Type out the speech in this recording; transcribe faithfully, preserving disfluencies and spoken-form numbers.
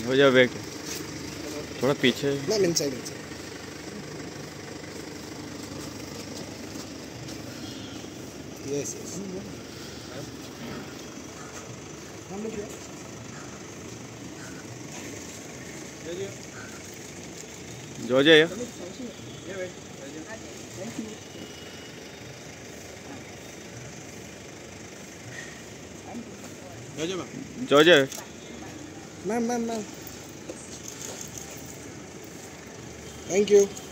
हो जाए बैक थोड़ा पीछे ma'am inside inside yes yes Georgia या Georgia ma'am ma'am ma'am thank you